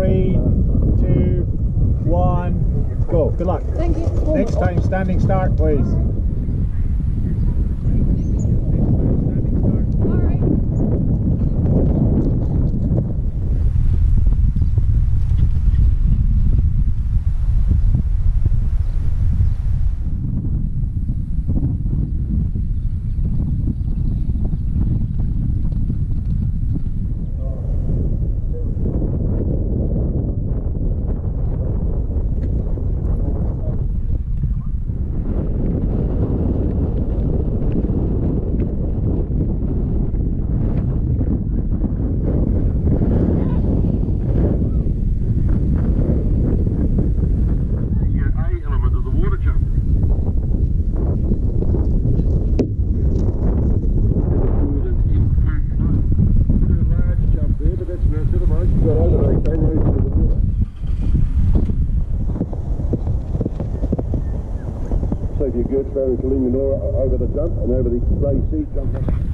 3, 2, 1, go. Good luck. Thank you. Next time, standing start, please. Very Kalinganora over the jump and over the grey sea jump.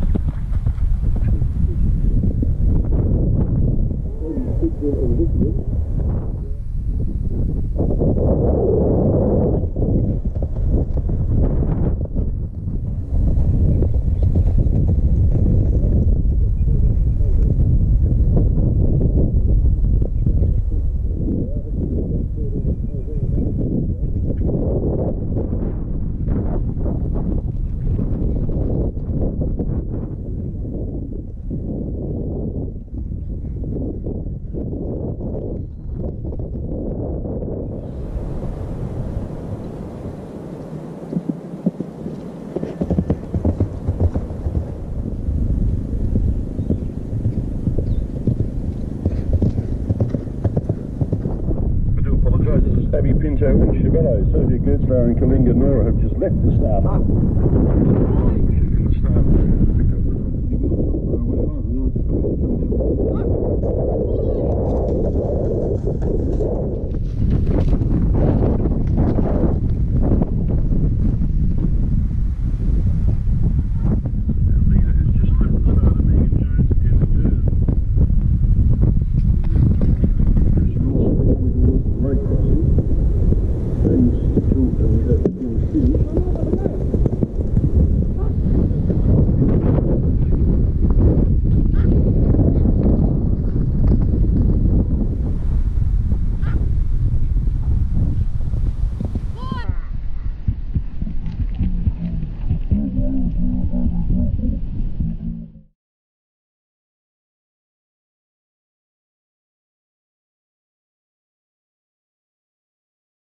Pinto and Chevello, Sophia Gertzler and Kalinganora have just left the start up.